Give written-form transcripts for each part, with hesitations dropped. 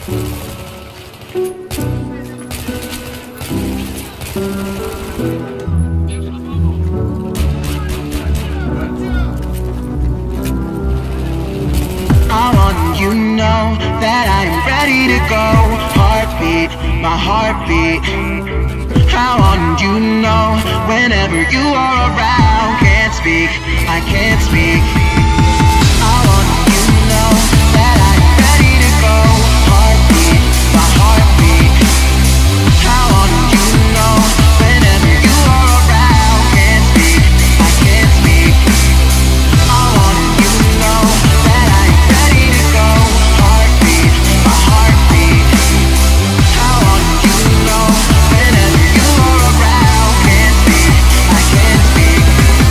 You know that I am ready to go. Heartbeat, my heartbeat. I want you know whenever you are around. Can't speak, I can't speak. I want you know that I am ready to go. Heartbeat, my heartbeat. I want you know whenever you are around. Can't speak, I can't speak. I want you know that I am ready to go. Heartbeat, my heartbeat. I want you know whenever you are around. Can't speak, I can't speak.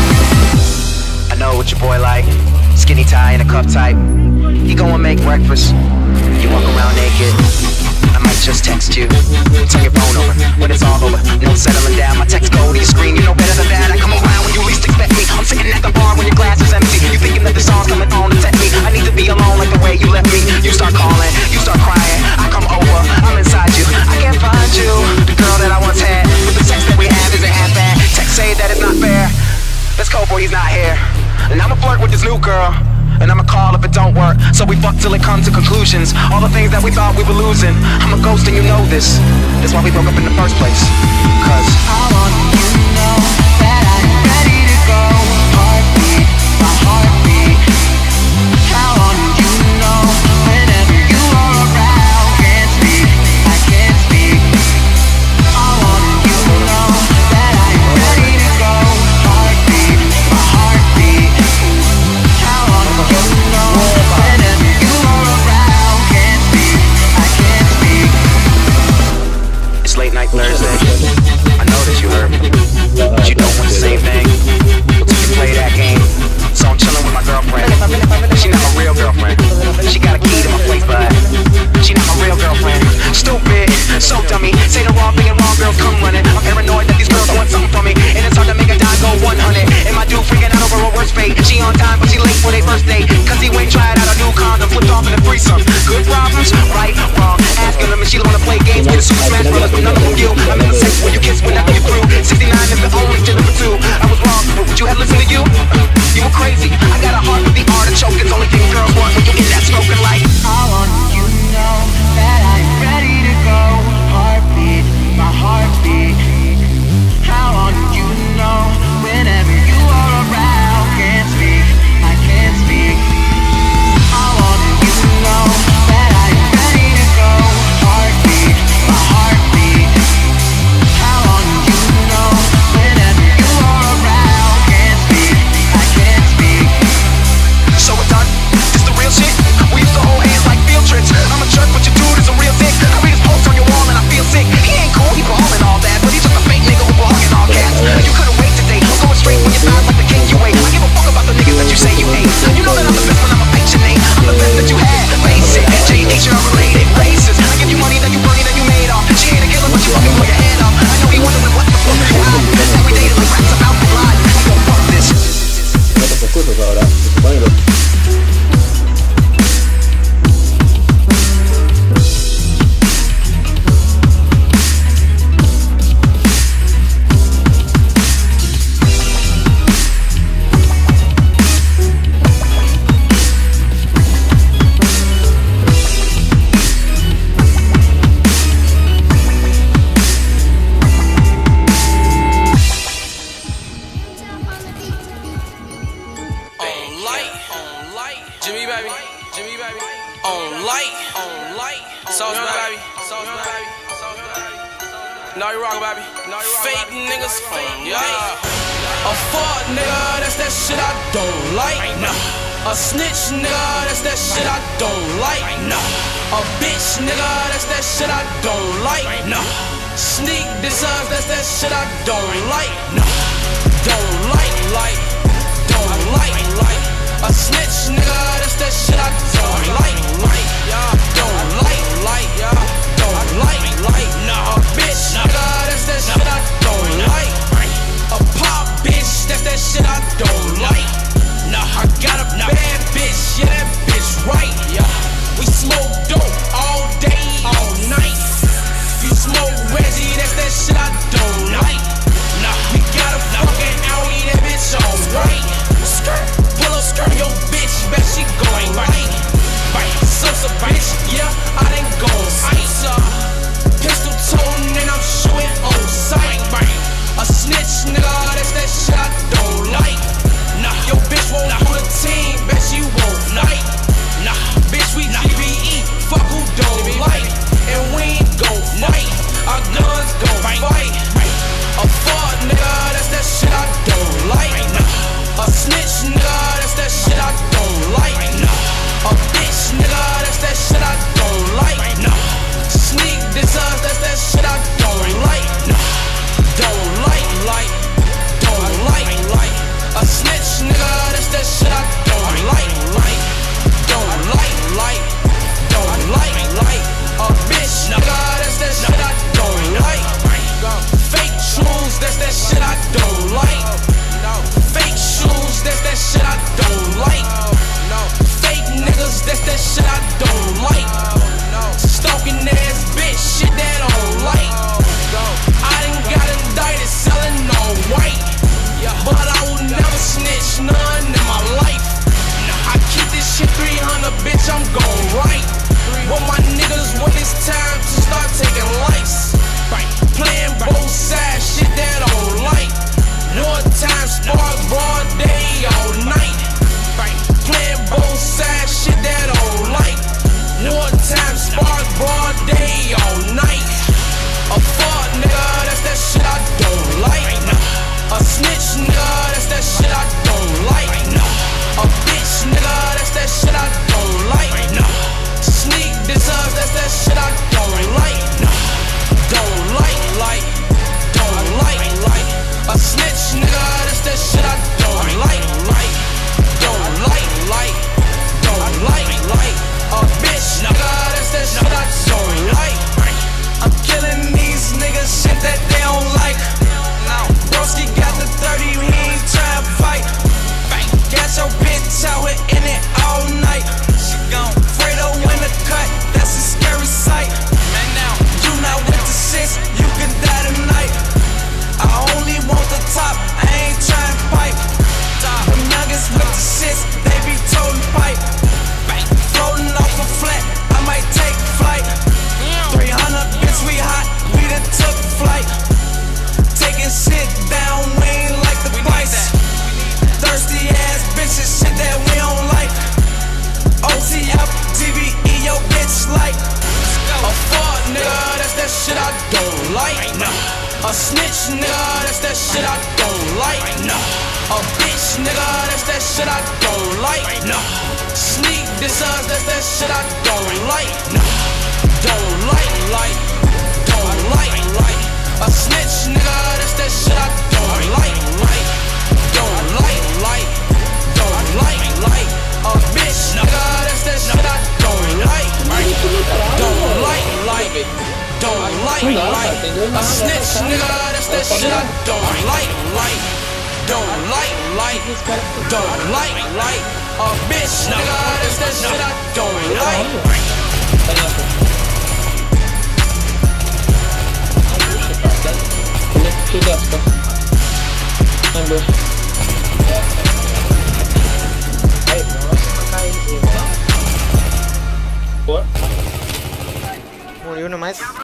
I know what your boy like. Skinny tie and a cup type. You go and make breakfast. You walk around naked. I might just text you. Turn your phone over when it's all over. No settling down. My text go to your screen. You know better than that. I come around when you least expect me. I'm sitting at the bar when your glass is empty. You thinking that the song's coming on to tempt me. I need to be alone like the way you left me. You start calling, you start crying. I come over, I'm inside you. I can't find you. The girl that I once had, but the sex that we have isn't half bad. Text say that it's not fair. Let's go, boy, he's not here. And I'ma flirt with this new girl. And I'ma call if it don't work. So we fuck till it comes to conclusions. All the things that we thought we were losing. I'm a ghost and you know this. That's why we broke up in the first place. Cause I want you to know that I'm ready to go. Heartbeat, my heartbeat. I want you to know whenever you are around. Can't speak, I can't speak. I want you to know that I'm ready to go. Heartbeat, my heartbeat. I want you to know whenever you are around. Can't speak, I can't speak. it's late night Thursday. I know that you heard me, but you don't want the same thing. But you can play that game. So I'm chilling with my girlfriend. She not my real girlfriend. She got a key to my place, but she not my real girlfriend. Stupid, so dummy. Say the wrong thing and wrong girls come running. I'm paranoid that these girls want something from me, and it's hard to make a dime go 100. And my dude freaking out over her worst fate. She on time, but she late for their first date. Cause he went tried out a new condom, flipped off in a threesome. Good problems, right, wrong. Asking them if she wanna play games with the Super Smash Brothers, but none of them you. I'm in the sex when you kiss whenever you're through. 69 is the only still number 2. I was wrong, but would you have listened to you? You were crazy. I got a heart with the artichoke. It's only thing girls want when you get that smoking like. I want you to know that I'm ready to go. Heartbeat, my heartbeat. I want you to know whenever you are around. Can't speak, I can't speak. I want you to know that I'm ready to go. Heartbeat, my heartbeat. I want you to know whenever you are around. Can't speak, I can't speak. So we're done. This the real shit. We used to hold hands like field trips. I'm a jerk, but your dude is a real dick. I read his post on your wall and I feel sick. He ain't cool, he ballin' all that, but he's just a fake nigga who blog in all caps. You couldn't wait today. I'm going straight for your thighs like the king you ate. I give a fuck about the niggas that you say you hate. You know that I'm the best when I'm a patient name. I'm the best that you had. Basic, J.H. are related. Racist. I give you money that you burning that you made off. She ain't a killer, but you fucking blow your head off. I know he wondering what the fuck you out. That we dated like rats about to lie. You gon' fuck this. No te escucho ahora. Bueno. No, you wrong, baby. Fake niggas, yeah. A fuck nigga, that's that shit I don't like. A snitch nigga, that's that shit I don't like. A bitch nigga, that's that shit I don't like. Sneak designs, that's that shit I don't like. Don't like. A snitch nigga, that's that shit I don't like. Don't like. A bitch nigga, that's that shit I don't like. A pop bitch, that's that shit I don't like. I got a bad bitch, yeah, that bitch right. We smoke dope all day Reggie, that's that shit I don't like. Nah, we got a fucking Audi, that bitch alright. Pull up skirt, yo bitch, bet she going right. Sosa bitch, yeah, I done gone sight. Pistol toting and I'm shooting on sight. A snitch, nigga, that's that shit I don't like. Nah, yo bitch won't do the team, bet she won't fight. Nah, bitch we GBE, fuck who don't like. And we ain't gon' fight, our guns gon' fight. A fuck nigga, that's that shit I don't like. A snitch nigga, that's that shit I don't like. A bitch nigga, that's that shit I don't like. Sneak this us, that's that shit I don't like. Don't like. A snitch nigga, that's that shit I don't like. Don't like. A bitch nigga, that's that shit I don't like. Fake shoes, that's that shit I don't like. Fake shoes, that's that shit I don't like. Fake niggas, that's that shit I don't like. Stalking ass bitch, shit that I don't like. I done got indicted selling all white, but I will never snitch none in my life. I keep this shit 300, bitch, I'm gon' right. What my niggas when it's time to start taking lives. Playing both sides, shit that I don't like. Wartime, spark, broad day, all night. Playing both sides, shit that I don't like. Wartime, spark, broad day, all night. A fuck nigga, that's that shit I don't like. A snitch nigga, that's that shit I don't like. A bitch nigga, that's that shit I don't like. Sneak this up, that's that shit I don't like. Don't like. A snitch nigga, that's that shit I don't like. Don't like. A bitch nigga, that's that shit I don't like. I'm killing these niggas, shit that they don't like. Broski got the 30, he ain't tryna fight. Got your bitch out here in it all night. She gone. Fredo in the cut, that's a scary sight. Man, now you not with the shits, you can die tonight. I only want the top, I ain't tryna pipe. The nuggets with the shits, they be toting pipe. Floating off a flat, I might take flight. 300, bitch, we hot, we done took flight. Taking shit down, we ain't like the price. Thirsty ass bitches, shit that we don't like. OTF, GBE, yo bitch like. A fuck nigga, that's that shit I don't like. A snitch nigga, that's that shit I don't like. A bitch nigga, that's that shit I don't like. Sneak this us, that's that shit I don't like. Don't like. A snitch nigga, that's that shit I don't like. Don't like. A bitch nigga, that's that shit I don't like. Don't like. A snitch nigga, that's that shit I don't like. Don't like. A bitch nigga, that's that shit I don't like. Murió uno más.